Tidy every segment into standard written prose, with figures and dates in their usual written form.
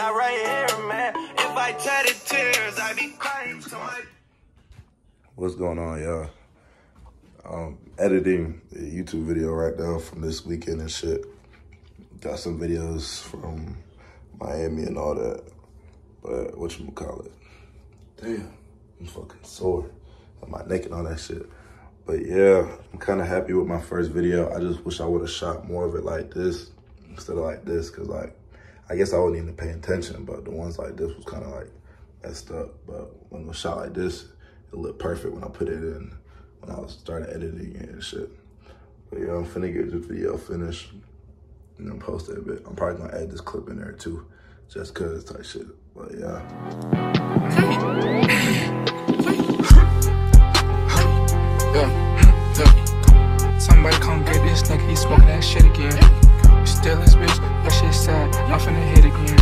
not right here, man. If I shedded tears, I be crying to my... What's going on, y'all? Editing a YouTube video right now from this weekend and shit. Got some videos from Miami and all that. But whatchamacallit? Damn, I'm fucking sore. I'm my neck and all that shit. But yeah, I'm kind of happy with my first video. I just wish I would have shot more of it like this instead of like this, because like, I guess I wouldn't even pay attention, but the ones like this was kind of like messed up. But when it was shot like this, it looked perfect when I put it in, when I was starting editing it and shit. But yeah, I'm finna get this video finished and then post it a bit. I'm probably gonna add this clip in there too, just cause type shit. But yeah. Somebody come get this nigga, he smoking that shit again. Still this bitch, that shit sad, I'm finna hit again.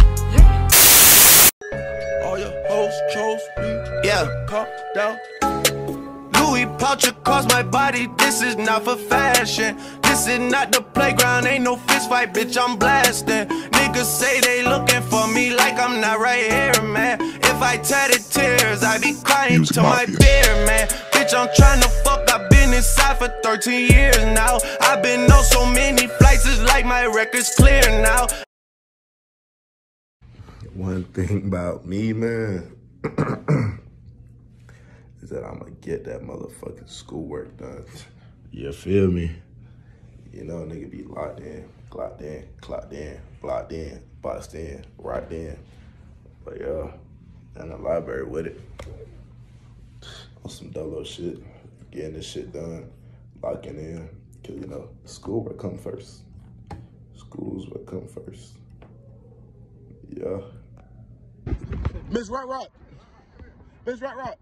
All your hoes chose me, yeah, calm down. Louis pouch across my body, this is not for fashion. This is not the playground, ain't no fist fight, bitch, I'm blasting. Niggas say they looking for me like I'm not right here, man. If I shedded tears, I be crying to my beer, man. Bitch, I'm trying to fuck, I've been inside for 13 years now. I've been on so many flights, it's like my record's clear now. One thing about me, man, is that I'm gonna get that motherfucking schoolwork done. You feel me? You know, nigga be locked in, clocked in, clocked in, blocked in, boxed in, right in. But yeah, in the library with it. On some dolo shit, getting this shit done, locking in. Cause you know, schoolwork come first. Schools will come first. Yeah. Miss Rock Rock. Miss Rock Rock.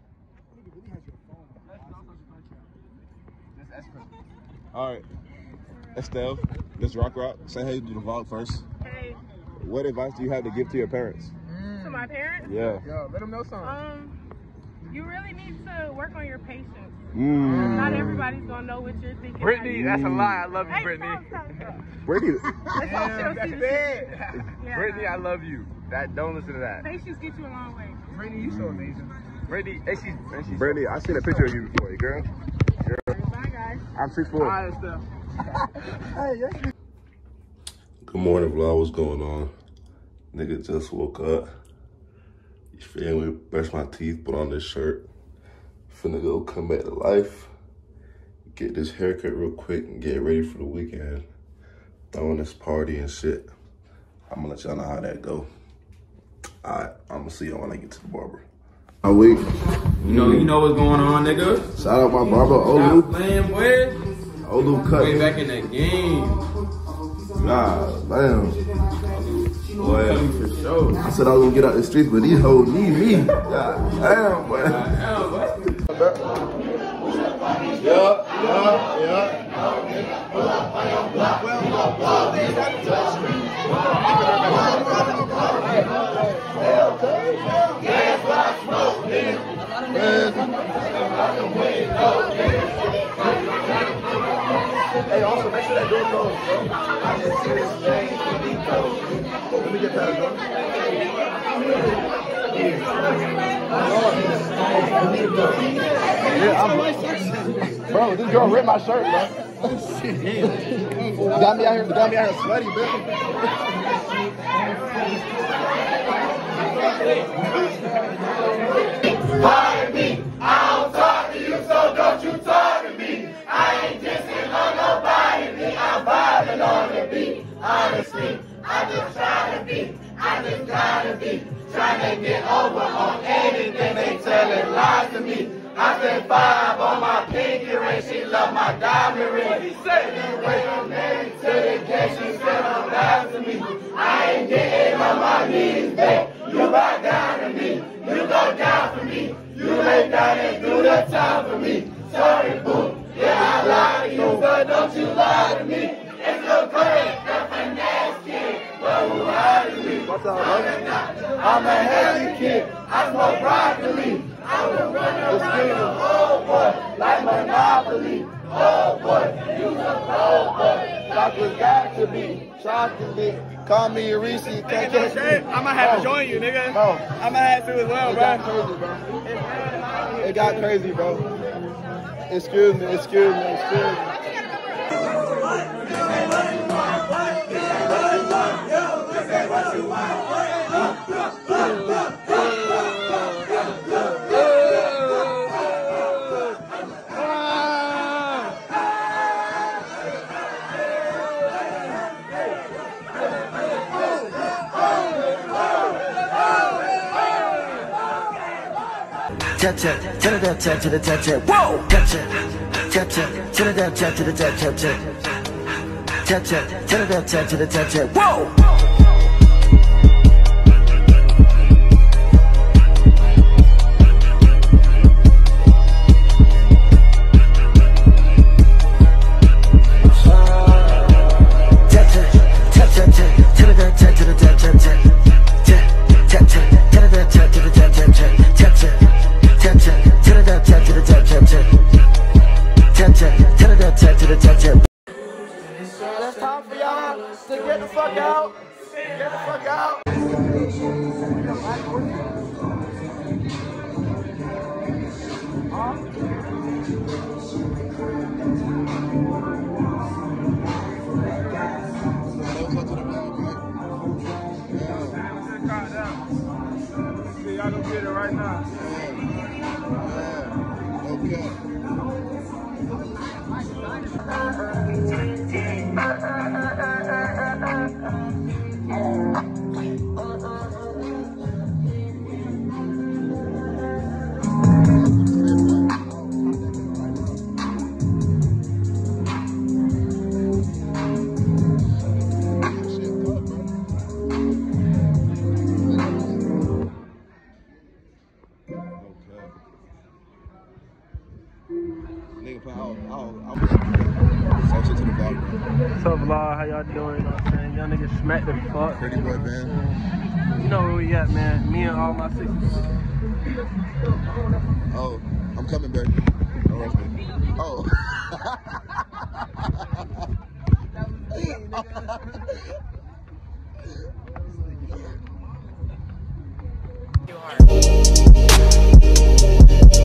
All right. Estelle, Miss Rock Rock, say hey to the vlog first. Hey. What advice do you have to give to your parents? To my parents? Yeah. Yo, let them know something. You really need to work on your patience. Mm. Not everybody's gonna know what you're thinking. Brittany, that's a lie. I love you, Hey, Brittany. stop. Brittany. Damn, that's bad. Yeah. Brittany, I love you. Don't listen to that. Patience gets you a long way. Brittany, you so amazing. Brittany, and she's Brittany, I seen a picture of you before, girl. Bye, guys. I'm 6'4". Alright, Estelle. Good morning, vlog. What's going on? Nigga just woke up. You feel me? Brush my teeth, put on this shirt. Finna go come back to life. Get this haircut real quick and get ready for the weekend. Throwing this party and shit. I'm gonna let y'all know how that go. Alright, I'm gonna see y'all when I get to the barber. My week. You know what's going on, nigga. Shout out my barber, Stop Olu. playing, boy. Olu cut. Way back in that game. Nah, damn. Boy, Coming for sure. I said I was gonna get out the streets, but these hoes need me. God damn, boy. Damn, boy. Yeah. Hey, also make sure that door closed, bro. Let me get past, bro. Yeah, bro, this girl ripped my shirt, bro. Got me out here sweaty, bitch. Pardon me, I don't talk to you, so don't you talk to me. I ain't dissing on nobody, me, I'm vibing on the beat. Honestly, I just gotta be, trying to get over on anything they telling lies to me. I said 5 on my pinky ring, she love my diamond ring. He said, wait from there to the gate, she said I'm lying to me. I ain't getting on my knees, babe. You bow down to me, you go down for me. You lay down and do the time for me. Sorry, boo, yeah, I lied to you, but don't you lie to me. It's so great, the finesse kid, but who hired me? What's up, bro? I'm a heavy kid, I smoke broccoli. I will run around the whole boy like Monopoly. Oh boy, you a cold boy, chocolate got to be chocolate. Call me Reese. You can't catch me. I might have to join you, nigga. Bro. I might have to as well, bro. It got crazy, bro. Excuse me. Cha-cha, cha-cha, cha-cha, whoa! Cha-cha, cha-cha, cha-cha, cha-cha, cha-cha, cha-cha, cha-cha, cha-cha, whoa! It's time for y'all to get the fuck out. Get the fuck out. Y'all gonna get it right now. Okay. Nigga, I'll to the vlog. What's up, vlog? How y'all doing? You know what I'm saying? Y'all niggas smacked the fuck. Pretty boy band. You know where we at, man. Me and all my sisters. Oh, I'm coming, baby. Don't rush me. Oh. Too hard.